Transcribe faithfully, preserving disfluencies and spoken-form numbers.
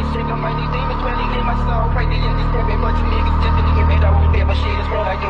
shit, I'm mighty demons dwelling in my soul. Pray the end is stepping, but you niggas just didn't get made. I won't ever shit, it's real like